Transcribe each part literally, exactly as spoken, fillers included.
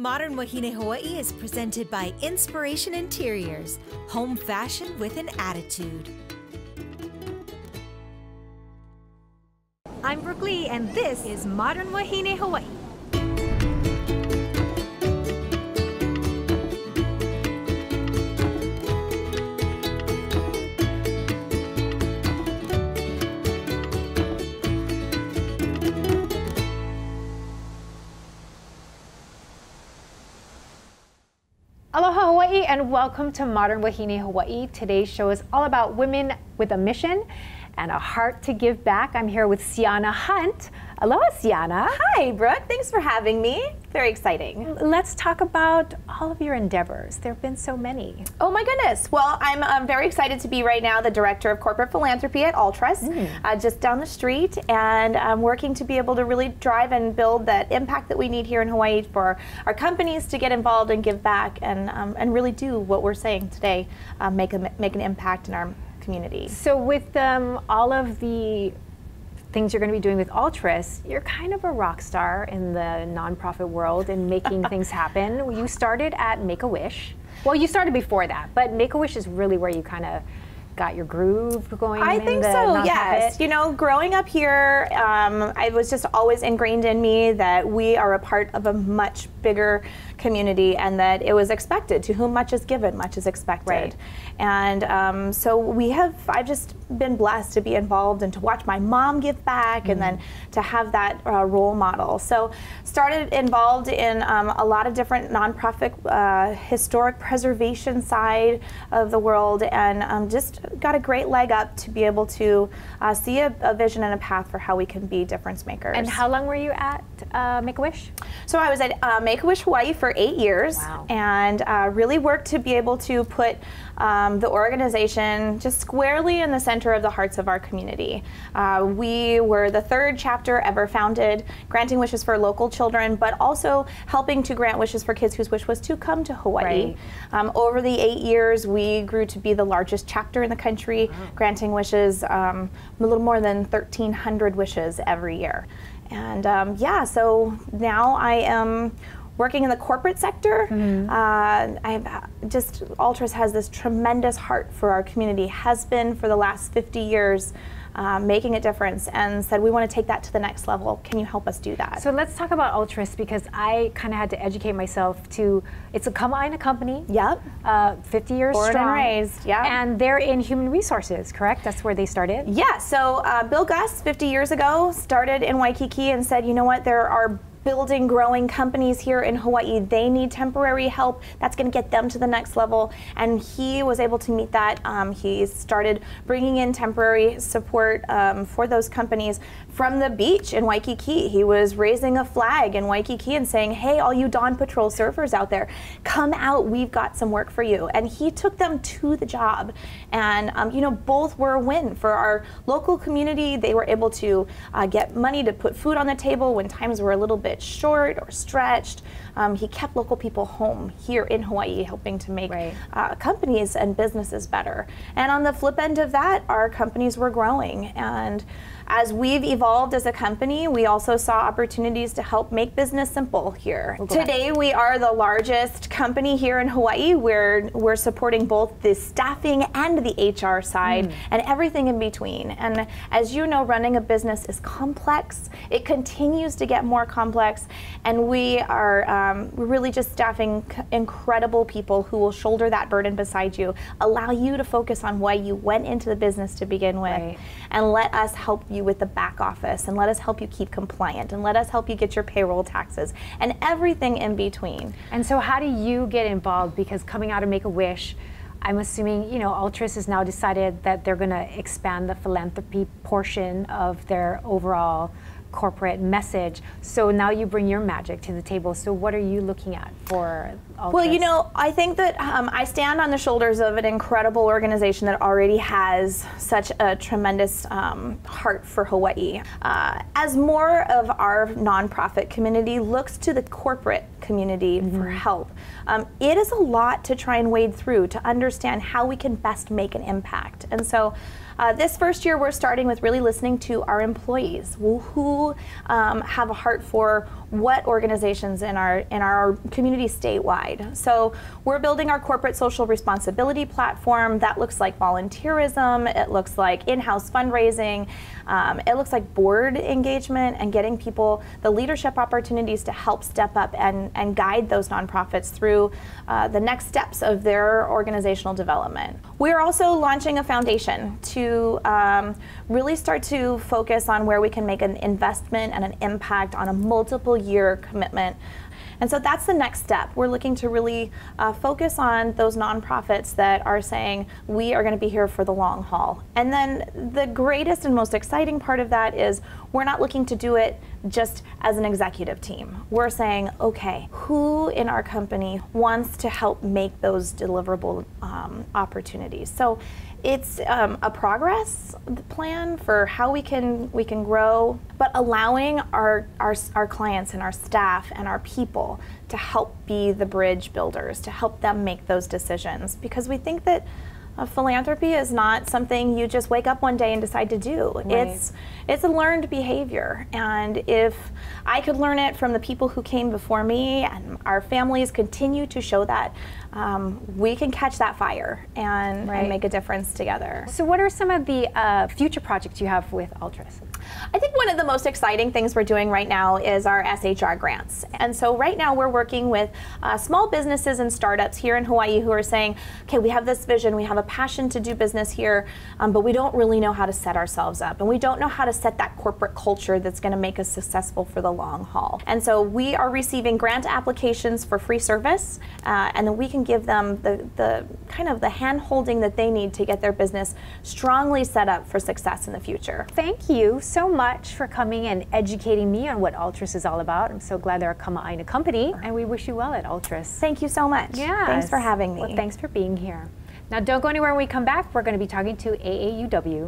Modern Wahine Hawaii is presented by Inspiration Interiors, home fashion with an attitude. I'm Brooke Lee, and this is Modern Wahine Hawaii. Aloha Hawaii, and welcome to Modern Wahine Hawaii. Today's show is all about women with a mission and a heart to give back. I'm here with Sienna Hunt. Aloha, Sienna. Hi, Brooke. Thanks for having me. Very exciting. Let's talk about all of your endeavors. There have been so many. Oh my goodness. Well, I'm um, very excited to be right now the Director of Corporate Philanthropy at Altruss, mm. uh, just down the street, and I'm working to be able to really drive and build that impact that we need here in Hawaii for our companies to get involved and give back and, um, and really do what we're saying today, uh, make, a, make an impact in our community. So with um, all of the things you're going to be doing with Altruss, you're kind of a rock star in the nonprofit world and making things happen. You started at Make-A-Wish. Well, you started before that, but Make-A-Wish is really where you kind of got your groove going. I in think the so, nonprofit. Yes. You know, growing up here, um, I was just always ingrained in me that we are a part of a much bigger community, and that it was expected. To whom much is given, much is expected. Right. And um, so we have, I've just been blessed to be involved and to watch my mom give back, mm-hmm. and then to have that uh, role model. So started involved in um, a lot of different nonprofit uh, historic preservation side of the world, and um, just got a great leg up to be able to uh, see a, a vision and a path for how we can be difference makers. And how long were you at uh, Make-A-Wish? So I was at uh, Make-A-Wish Hawaii for eight years, wow. and uh, really worked to be able to put um, the organization just squarely in the center of the hearts of our community. Uh, we were the third chapter ever founded, granting wishes for local children, but also helping to grant wishes for kids whose wish was to come to Hawaii. Right. Um, over the eight years, we grew to be the largest chapter in the country, wow. granting wishes, um, a little more than thirteen hundred wishes every year. And um, yeah, so now I am working in the corporate sector. Mm-hmm. uh, I've just, Altruss has this tremendous heart for our community, has been for the last fifty years, uh, making a difference, and said we want to take that to the next level. Can you help us do that? So let's talk about Altruss, because I kind of had to educate myself to, it's a Kama'aina company. Yep. Uh, fifty years Born strong. and raised, yeah. And they're in human resources, correct? That's where they started? Yeah, so uh, Bill Gus, fifty years ago, started in Waikiki and said, you know what, there are building, growing companies here in Hawaii. They need temporary help. That's going to get them to the next level. And he was able to meet that. Um, he started bringing in temporary support um, for those companies from the beach in Waikiki. He was raising a flag in Waikiki and saying, hey, all you Dawn Patrol surfers out there, come out. We've got some work for you. And he took them to the job. And, um, you know, both were a win for our local community. They were able to uh, get money to put food on the table when times were a little bit short or stretched. Um, he kept local people home here in Hawaii, helping to make right. uh, companies and businesses better. And on the flip end of that, our companies were growing. And as we've evolved as a company, we also saw opportunities to help make business simple here. We'll Today, back. we are the largest company here in Hawaii. We're, we're supporting both the staffing and the H R side, mm. and everything in between. And as you know, running a business is complex. It continues to get more complex, and we are um, really just staffing incredible people who will shoulder that burden beside you, allow you to focus on why you went into the business to begin with, right. and let us help you with the back office, and let us help you keep compliant, and let us help you get your payroll, taxes, and everything in between. And so how do you get involved? Because coming out of Make-A-Wish, I'm assuming, you know, Altruss has now decided that they're going to expand the philanthropy portion of their overall corporate message. So now you bring your magic to the table. So what are you looking at for Altruss? Well, you know, I think that um, I stand on the shoulders of an incredible organization that already has such a tremendous um, heart for Hawaii. Uh, as more of our nonprofit community looks to the corporate community mm-hmm. for help, um, it is a lot to try and wade through to understand how we can best make an impact. And so Uh, this first year, we're starting with really listening to our employees who um, have a heart for what organizations in our in our community statewide. So we're building our corporate social responsibility platform. That looks like volunteerism, it looks like in-house fundraising, um, it looks like board engagement and getting people the leadership opportunities to help step up and, and guide those nonprofits through uh, the next steps of their organizational development. We're also launching a foundation to um, really start to focus on where we can make an investment and an impact on a multiple year commitment. And so that's the next step. We're looking to really uh, focus on those nonprofits that are saying, we are going to be here for the long haul. And then the greatest and most exciting part of that is we're not looking to do it just as an executive team. We're saying, okay, who in our company wants to help make those deliverable um, opportunities? So it's um, a progress plan for how we can we can grow, but allowing our, our our clients and our staff and our people to help be the bridge builders, to help them make those decisions, because we think that Uh, philanthropy is not something you just wake up one day and decide to do. Right. It's it's a learned behavior, and if I could learn it from the people who came before me, and our families continue to show that, um, we can catch that fire and, Right. and make a difference together. So what are some of the uh, future projects you have with Altruis? I think one of the most exciting things we're doing right now is our S H R grants. And so right now we're working with uh, small businesses and startups here in Hawaii who are saying, okay, we have this vision, we have a passion to do business here, um, but we don't really know how to set ourselves up, and we don't know how to set that corporate culture that's going to make us successful for the long haul. And so we are receiving grant applications for free service, uh, and then we can give them the, the kind of the hand holding that they need to get their business strongly set up for success in the future. Thank you so much for coming and educating me on what Altruis is all about. I'm so glad they're a Kama'aina company, and we wish you well at Altruis. Thank you so much. Yes. Thanks for having me. Well, thanks for being here. Now don't go anywhere when we come back. We're going to be talking to A A U W.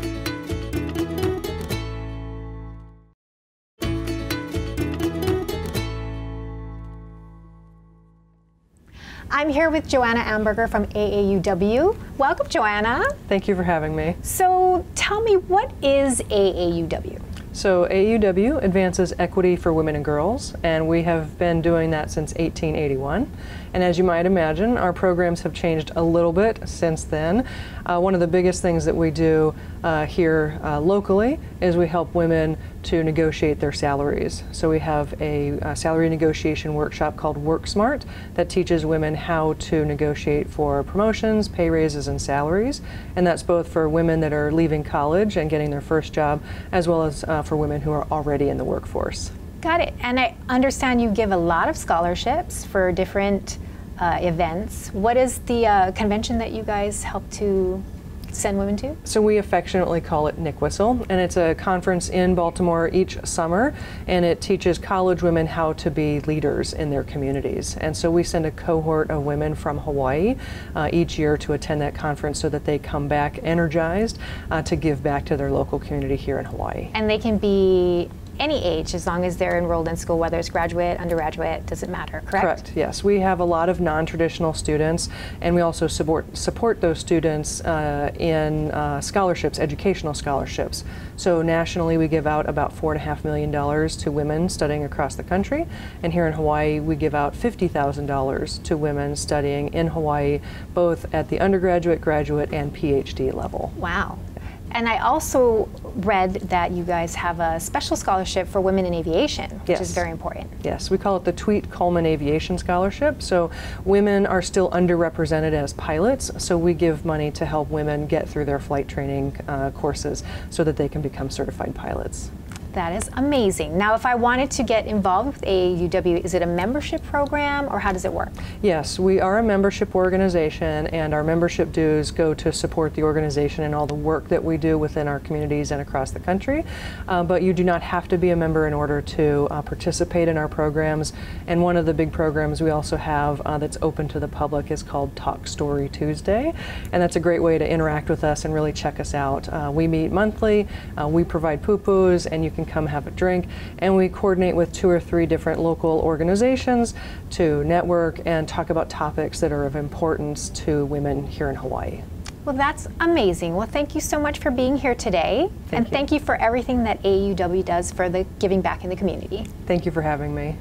I'm here with Joanna Amberger from A A U W. Welcome, Joanna. Thank you for having me. So tell me, what is A A U W? So A A U W advances equity for women and girls, and we have been doing that since eighteen eighty-one. And as you might imagine, our programs have changed a little bit since then. Uh, one of the biggest things that we do uh, here uh, locally is we help women to negotiate their salaries. So we have a, a salary negotiation workshop called Work Smart that teaches women how to negotiate for promotions, pay raises, and salaries. And that's both for women that are leaving college and getting their first job, as well as uh, for women who are already in the workforce. Got it. And I understand you give a lot of scholarships for different uh, events. What is the uh, convention that you guys help to send women to? So we affectionately call it Nick Whistle, and it's a conference in Baltimore each summer, and it teaches college women how to be leaders in their communities. And so we send a cohort of women from Hawaii uh, each year to attend that conference so that they come back energized uh, to give back to their local community here in Hawaii. And they can be any age, as long as they're enrolled in school, whether it's graduate, undergraduate, doesn't matter, correct? Correct, yes. We have a lot of non-traditional students, and we also support, support those students uh, in uh, scholarships, educational scholarships. So nationally, we give out about four and a half million dollars to women studying across the country, and here in Hawaii, we give out fifty thousand dollars to women studying in Hawaii, both at the undergraduate, graduate, and PhD level. Wow. And I also read that you guys have a special scholarship for women in aviation, which Yes. is very important. Yes, we call it the Tweet Coleman Aviation Scholarship. So women are still underrepresented as pilots, so we give money to help women get through their flight training uh, courses so that they can become certified pilots. That is amazing. Now, if I wanted to get involved with A A U W, is it a membership program, or how does it work? Yes, we are a membership organization, and our membership dues go to support the organization and all the work that we do within our communities and across the country. Uh, but you do not have to be a member in order to uh, participate in our programs. And one of the big programs we also have uh, that's open to the public is called Talk Story Tuesday, and that's a great way to interact with us and really check us out. Uh, we meet monthly, uh, we provide poo-poos, and you can come have a drink, and we coordinate with two or three different local organizations to network and talk about topics that are of importance to women here in Hawaii. Well, that's amazing. Well, thank you so much for being here today. Thank and you. thank you for everything that A U W does for the giving back in the community. Thank you for having me.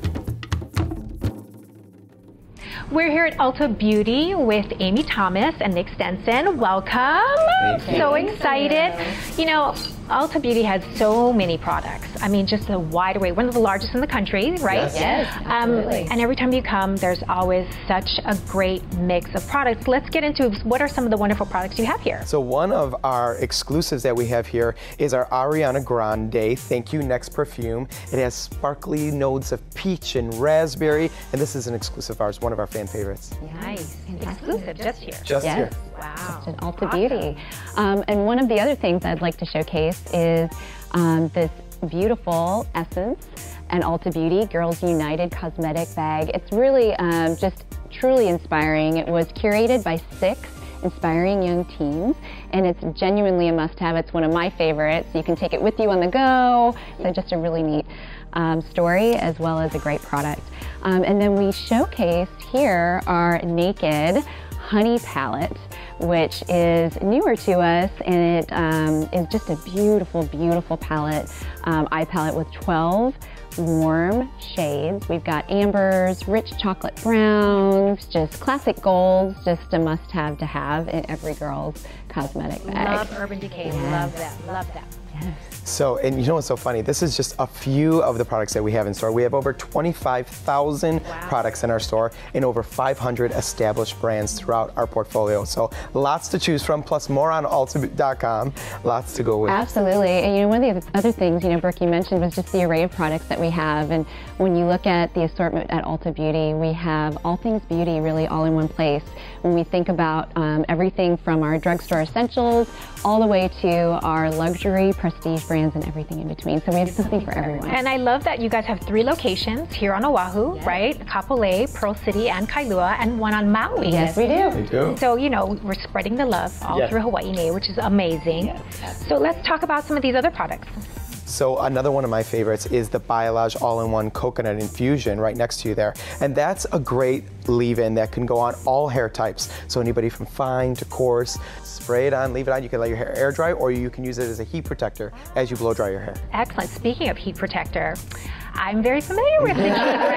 We're here at Ulta Beauty with Amy Thomas and Nick Stenson. Welcome. So excited. You know, Ulta Beauty has so many products. I mean, just a wide array. One of the largest in the country, right? Yes, yes, um, absolutely. and every time you come, there's always such a great mix of products. Let's get into what are some of the wonderful products you have here. So one of our exclusives that we have here is our Ariana Grande Thank You Next perfume. It has sparkly notes of peach and raspberry, and this is an exclusive of ours, one of our fan favorites. Nice. Exclusive, just here. Just Yes. here. Wow. Just an Ulta Beauty. Um, and one of the other things I'd like to showcase is um, this beautiful Essence and Ulta Beauty Girls United cosmetic bag. It's really um, just truly inspiring. It was curated by six inspiring young teens, and it's genuinely a must-have. It's one of my favorites. You can take it with you on the go. So just a really neat um, story as well as a great product. Um, and then we showcased here our Naked Honey Palette, which is newer to us, and it um, is just a beautiful, beautiful palette, um, eye palette with twelve warm shades. We've got ambers, rich chocolate browns, just classic golds, just a must-have to have in every girl's cosmetic bag. Love Urban Decay. Love that. Love that. Yes. So, and you know what's so funny? This is just a few of the products that we have in store. We have over twenty-five thousand Wow. products in our store and over five hundred established brands throughout our portfolio. So lots to choose from, plus more on Ulta dot com. Lots to go with. Absolutely, and you know, one of the other things, you know, Brooke, you mentioned was just the array of products that we have, and when you look at the assortment at Ulta Beauty, we have all things beauty really all in one place. When we think about um, everything from our drugstore essentials all the way to our luxury prestige brands and everything in between. So we have something for everyone. And I love that you guys have three locations here on Oahu, right? Kapolei, Pearl City, and Kailua, and one on Maui. Yes, we do. We do. So, you know, we're spreading the love all Yes. through Hawaii, which is amazing. So let's talk about some of these other products. So another one of my favorites is the Biolage All-in-One Coconut Infusion right next to you there. And that's a great leave-in that can go on all hair types. So anybody from fine to coarse, spray it on, leave it on. You can let your hair air dry, or you can use it as a heat protector as you blow dry your hair. Excellent. Speaking of heat protector, I'm very familiar with the Chi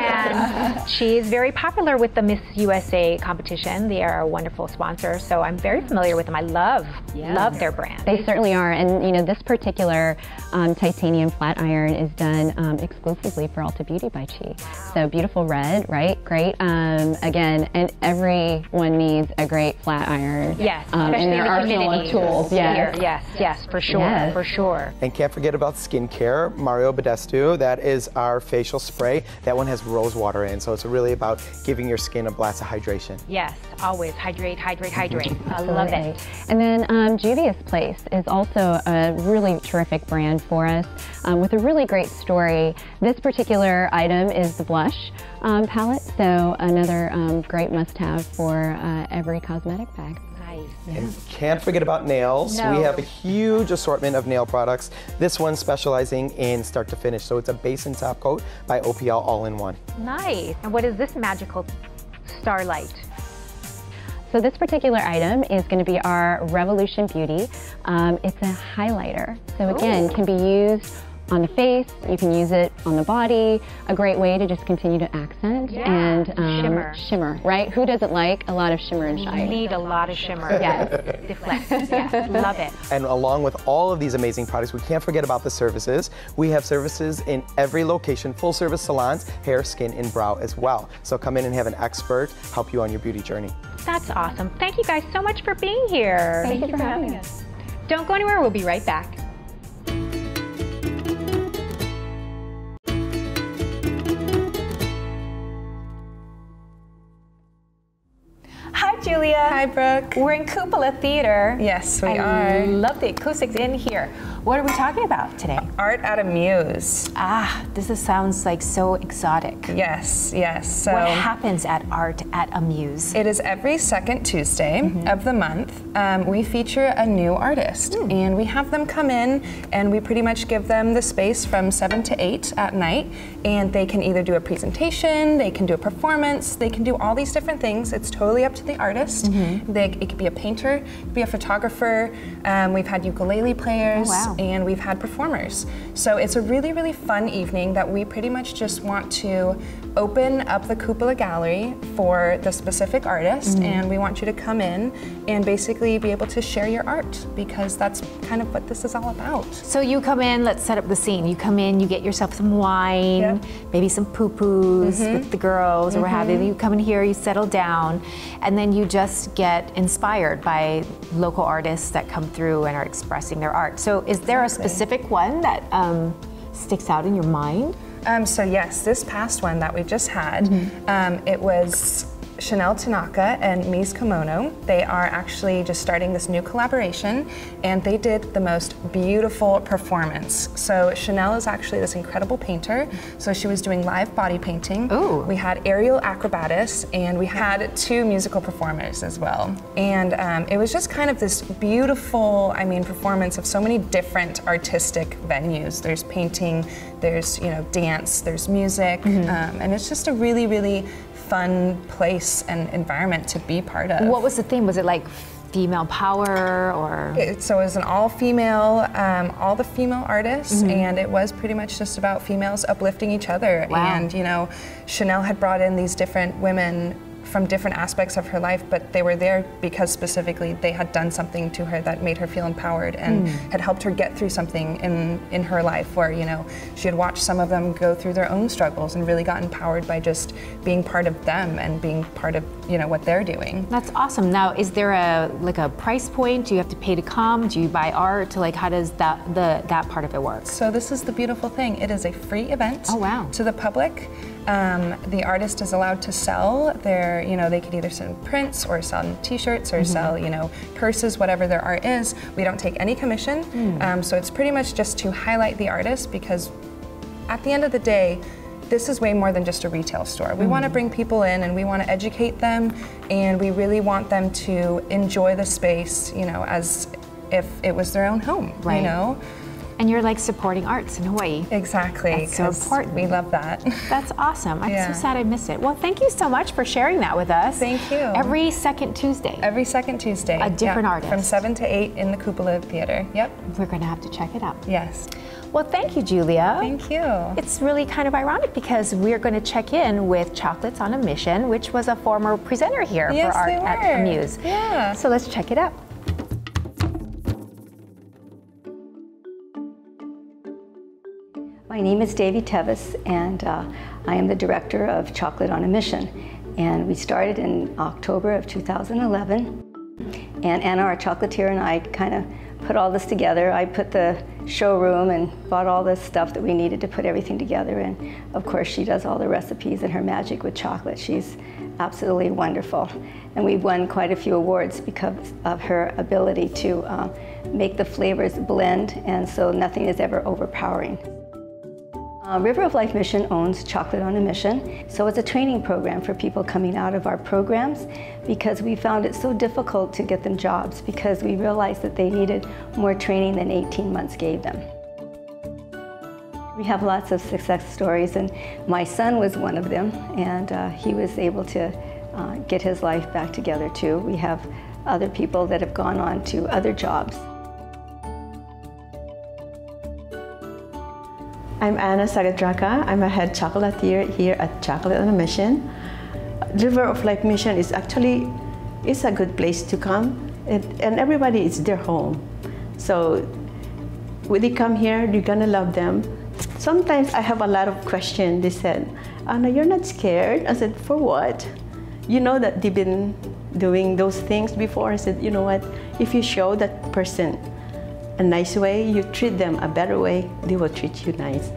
brand. She is very popular with the Miss U S A competition. They are a wonderful sponsor, so I'm very familiar with them. I love, love their brand. They certainly are, and you know, this particular um, titanium flat iron is done um, exclusively for Ulta Beauty by Chi. So beautiful red, right? Great. Um, again, and everyone needs a great flat iron. Yes, um, especially in their the arsenal of humidity tools. Yes. here. Yes, yes, for sure, Yes. for sure. And can't forget about skincare, Mario Badestu. That is our facial spray. That one has rose water in, so it's really about giving your skin a blast of hydration. Yes, always hydrate, hydrate, hydrate. I love Absolutely. it. And then um, Juvia's Place is also a really terrific brand for us um, with a really great story. This particular item is the blush um, palette, so another um, great must-have for uh, every cosmetic bag. Nice. And can't forget about nails. No. We have a huge assortment of nail products. This one specializing in start to finish. So it's a base and top coat by O P L all-in-one. Nice. And what is this magical Starlight? So this particular item is going to be our Revolution Beauty. Um, it's a highlighter. So again, Ooh. can be used on the face, you can use it on the body, a great way to just continue to accent Yeah. and um, Shimmer. shimmer, right? Who doesn't like a lot of shimmer and You shine? need a lot of shimmer. Yes. Deflect. Yes. Love it. And along with all of these amazing products, we can't forget about the services. We have services in every location, full service salons, hair, skin, and brow as well. So come in and have an expert help you on your beauty journey. That's awesome. Thank you guys so much for being here. Thank you for having us. Don't go anywhere. We'll be right back. Hi, Julia. Hi, Brooke. We're in Cupola Theater. Yes, we I are. love the acoustics in here. What are we talking about today? Art at a Muse. Ah, this is, sounds like so exotic. Yes, yes. So what happens at Art at a Muse? It is every second Tuesday mm-hmm. of the month. Um, we feature a new artist, mm. and we have them come in, and we pretty much give them the space from seven to eight at night, and they can either do a presentation, they can do a performance, they can do all these different things. It's totally up to the artist. Mm-hmm. They, it could be a painter, it could be a photographer. Um, we've had ukulele players. Oh, wow. And we've had performers. So it's a really, really fun evening that we pretty much just want to open up the Cupola Gallery for the specific artist, mm-hmm. and we want you to come in and basically be able to share your art, because that's kind of what this is all about. So you come in, let's set up the scene. You come in, you get yourself some wine, yep. maybe some poo-poos mm-hmm. with the girls mm-hmm. or what have you. You come in here, you settle down, and then you just get inspired by local artists that come through and are expressing their art. So is there a specific one that um, sticks out in your mind? Um, so yes, this past one that we just had, mm-hmm. um, it was Chanel Tanaka and Mise Kimono. They are actually just starting this new collaboration, and they did the most beautiful performance. So Chanel is actually this incredible painter, so she was doing live body painting. Ooh. We had aerial acrobatists, and we had two musical performers as well. And um, it was just kind of this beautiful, I mean, performance of so many different artistic venues. There's painting, there's, you know, dance, there's music, mm-hmm. um, and it's just a really, really fun place and environment to be part of. What was the theme? Was it like female power, or? It, so it was an all-female, um, all the female artists, mm-hmm. and it was pretty much just about females uplifting each other. Wow. And you know, Chanel had brought in these different women from different aspects of her life, but they were there because specifically they had done something to her that made her feel empowered and mm. had helped her get through something in, in her life where, you know, she had watched some of them go through their own struggles and really got empowered by just being part of them and being part of, you know, what they're doing. That's awesome. Now, is there a like a price point? Do you have to pay to come? Do you buy art? Like, how does that the that part of it work? So this is the beautiful thing. It is a free event oh, wow. to the public. Um, the artist is allowed to sell their, you know, they could either sell prints or sell t-shirts or mm-hmm. sell, you know, purses, whatever their art is. We don't take any commission, mm. um, so it's pretty much just to highlight the artist, because at the end of the day, this is way more than just a retail store. We mm. want to bring people in and we want to educate them, and we really want them to enjoy the space, you know, as if it was their own home, right. you know? And you're like supporting arts in Hawaii. Exactly. That's so important. We love that. That's awesome. I'm yeah. so sad I missed it. Well, thank you so much for sharing that with us. Thank you. Every second Tuesday. Every second Tuesday. A different yeah. artist. From seven to eight in the Cupola Theater. Yep. We're going to have to check it out. Yes. Well, thank you, Julia. Thank you. It's really kind of ironic because we're going to check in with Chocolates on a Mission, which was a former presenter here yes, for Art they were. at Amuse. Yeah. So let's check it out. My name is Davy Tevis, and uh, I am the director of Chocolate on a Mission. And we started in October of two thousand eleven. And Anna, our chocolatier, and I kind of put all this together. I put the showroom and bought all this stuff that we needed to put everything together. And of course, she does all the recipes and her magic with chocolate. She's absolutely wonderful. And we've won quite a few awards because of her ability to uh, make the flavors blend, and so nothing is ever overpowering. Uh, River of Life Mission owns Chocolate on a Mission, so it's a training program for people coming out of our programs, because we found it so difficult to get them jobs because we realized that they needed more training than eighteen months gave them. We have lots of success stories, and my son was one of them, and uh, he was able to uh, get his life back together too. We have other people that have gone on to other jobs. I'm Anna Sagadraka. I'm a head chocolatier here at Chocolate on a Mission. River of Life Mission is actually it's a good place to come, and, and everybody is their home. So when they come here, you're gonna love them. Sometimes I have a lot of questions. They said, Anna, you're not scared? I said, for what? You know that they've been doing those things before. I said, you know what? If you show that person a nice way, you treat them a better way, they will treat you nice.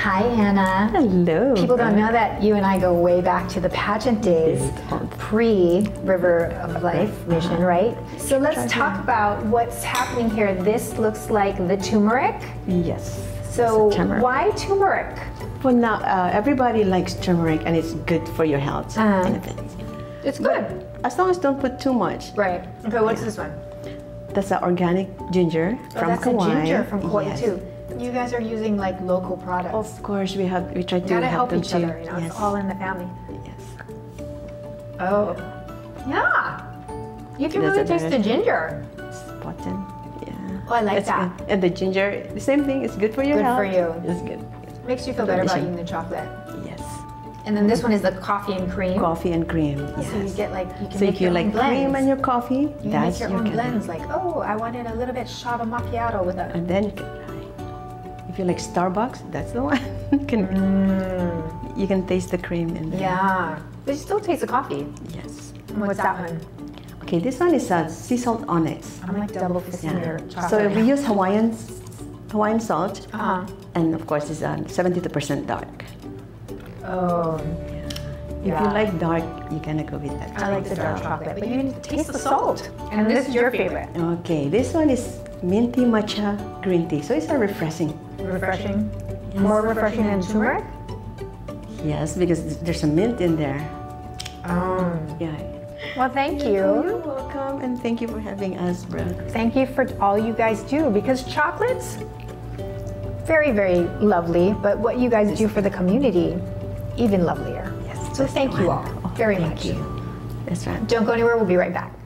Hi, Anna. Hello. People don't know that you and I go way back to the pageant days, pre-River of Life mission, right? So let's talk about what's happening here. This looks like the turmeric. Yes. So turmeric. why turmeric? Well, now uh, everybody likes turmeric, and it's good for your health. Uh, and it- it's good. As long as don't put too much. Right. Okay, what's this one? That's an organic ginger Oh, from that's Kauai. a ginger from Kauai Yes. too. You guys are using like local products. Of course, we have we try You to gotta help help them each too. other, you know, Yes. it's all in the family. Yes. Oh. Yeah. You can That's really a taste the very- ginger. Button. Yeah. Oh, I like It's that. good. And the ginger, the same thing. It's good for your Good health. for you. It's good. Makes you feel better about Delicious. eating the chocolate. Yes. And then this one is the coffee and cream. Coffee and cream. Yes. So you get like, you can So make if you your like own blends. cream and your coffee, You that's make your your own kind of- blends. Like, oh, I wanted a little bit shot of macchiato with a. And then you can, if you like Starbucks, that's the one. you can Mm. you can taste the cream in there. Yeah. But you still taste the coffee. Yes. And what's that one? Okay, this one is uh, sea salt onyx. I'm like double fisting your chocolate. So we use Hawaiian Hawaiian salt, Uh-huh. and of course it's uh, seventy-two percent dark. Oh. If Yeah. you like dark, you gonna go with that. I like the dark chocolate, but you need to taste the salt. And this is your favorite. Okay, this one is minty matcha green tea. So it's a refreshing. Refreshing. More refreshing than turmeric? Yes, because there's a mint in there. Oh. Yeah. Well, thank you. You're welcome, and thank you for having us, Brooke. Thank you for all you guys do, because chocolates, very, very lovely, but what you guys do for the community, even lovelier. Yes. So thank you all Oh, very thank much. you. That's right. Don't go anywhere, we'll be right back.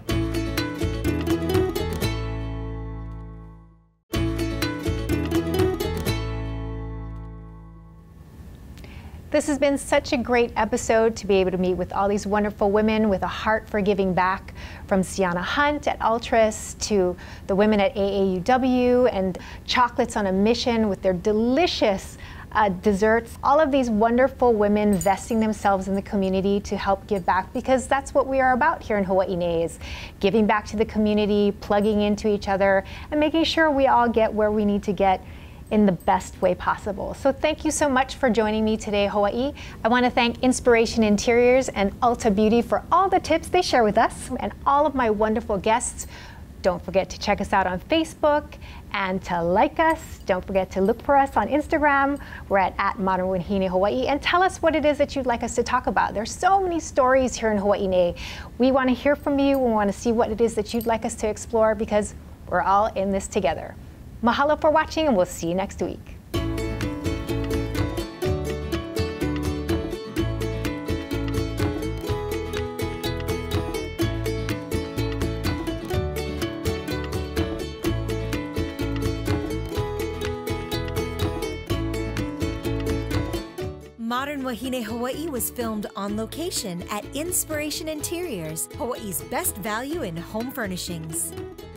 This has been such a great episode to be able to meet with all these wonderful women with a heart for giving back, from Sienna Hunt at Ultras to the women at A A U W and Chocolates on a Mission with their delicious uh, desserts. All of these wonderful women vesting themselves in the community to help give back, because that's what we are about here in Hawaii Nei, is giving back to the community, plugging into each other, and making sure we all get where we need to get in the best way possible. So thank you so much for joining me today, Hawaii. I want to thank Inspiration Interiors and Ulta Beauty for all the tips they share with us, and all of my wonderful guests. Don't forget to check us out on Facebook and to like us. Don't forget to look for us on Instagram. We're at, at Modern Wahine Hawaii, and tell us what it is that you'd like us to talk about. There's so many stories here in Hawaii Nei. We want to hear from you. We want to see what it is that you'd like us to explore, because we're all in this together. Mahalo for watching, and we'll see you next week. Modern Wahine Hawaii was filmed on location at Inspiration Interiors, Hawaii's best value in home furnishings.